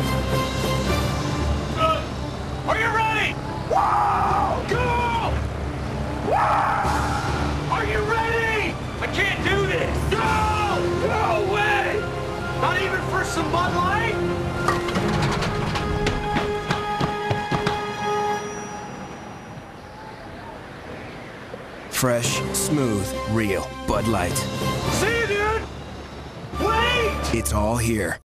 Are you ready? Whoa! Go! Whoa! Are you ready? I can't do this. No! No way! Not even for some Bud Light? Fresh, smooth, real Bud Light. See you, dude! Wait! It's all here.